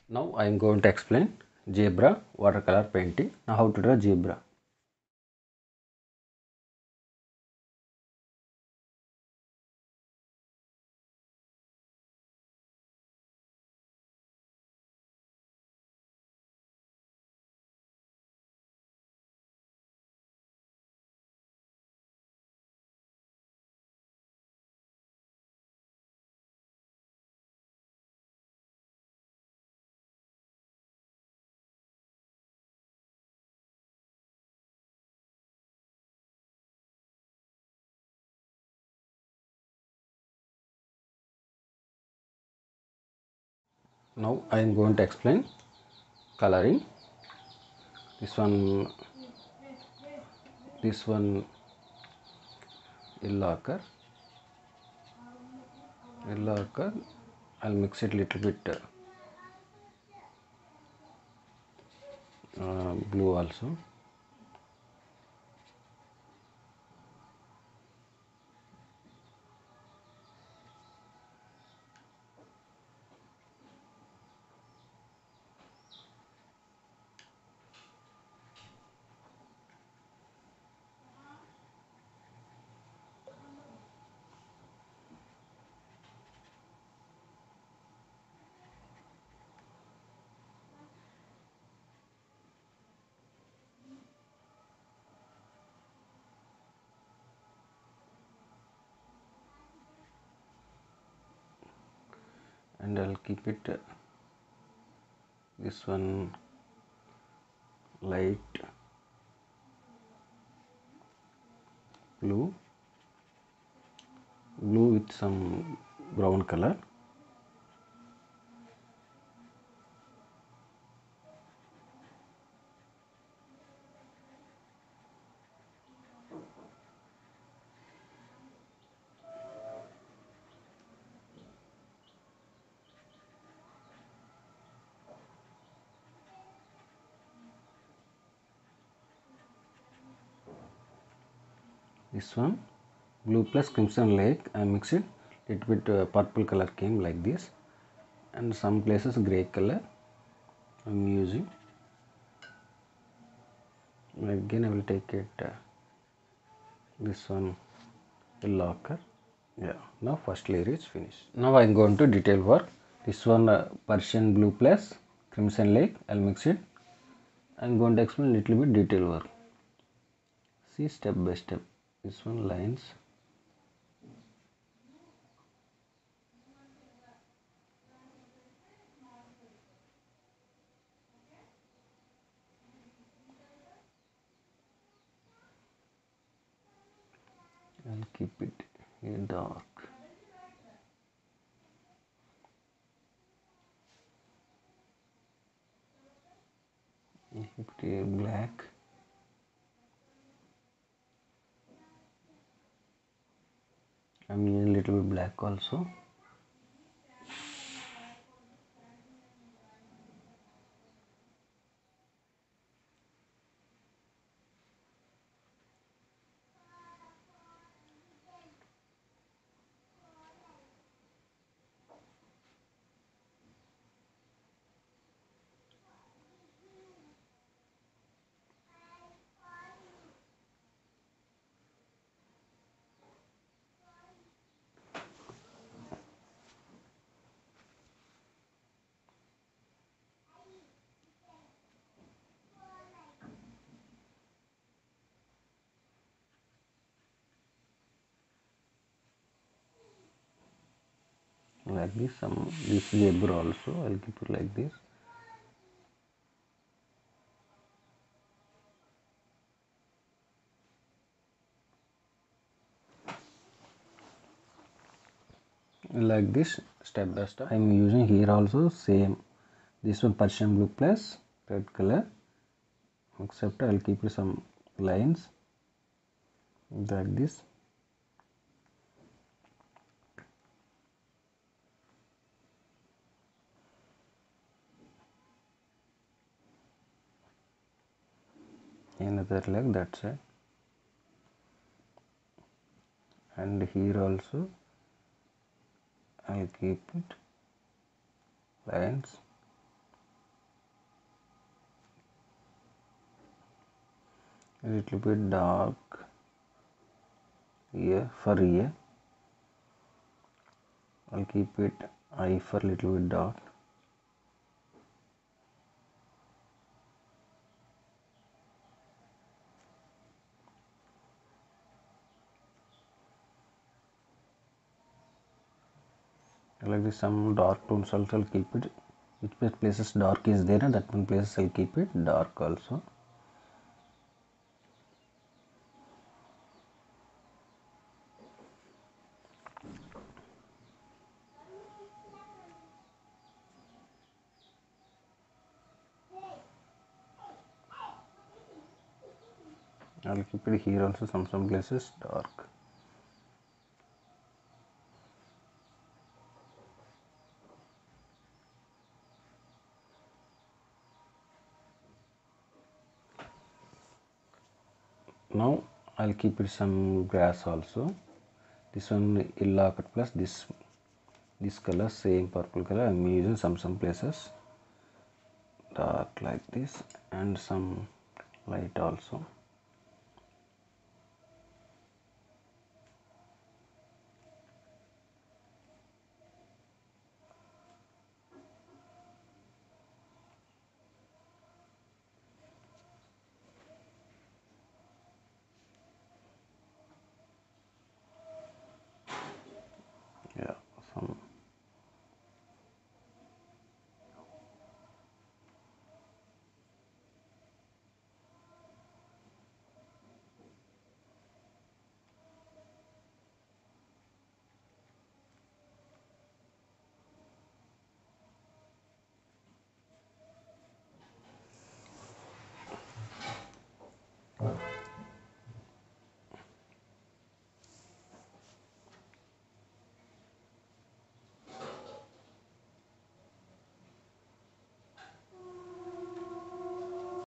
Now I am going to explain Zebra Watercolor Painting. Now how to draw zebra. Now I am going to explain coloring. This one yellow ochre. I'll mix it little bit blue also. And I'll keep it this one light blue with some brown color. This one blue plus crimson lake. I mixed it little bit purple color came like this, and some places gray color I'm using. Again I will take it this one yellow ochre. Yeah, now first layer is finished. Now I am going to detail work. This one Persian blue plus crimson lake. I'll mix it. I am going to explain little bit detail work. See step by step. This one lines. I'll keep it here dark. Keep it here black. I'm using a little bit black also. Like this, this zebra also I'll keep it like this. Like this step by step. I'm using here also same. This one Persian blue plus red color. Except I'll keep some lines like this. Another leg that side, and here also I'll keep it lines. a little bit dark here for here. I'll keep it eye for a little bit dark. Like this, some dark tones also I'll keep it. Which places dark is there, and that one places I'll keep it dark also. I'll keep it here also, some places dark. Now I'll keep it some grass also. This one yellow plus this color, same purple color, I'm using some places dark like this, and some light also. Yeah, some.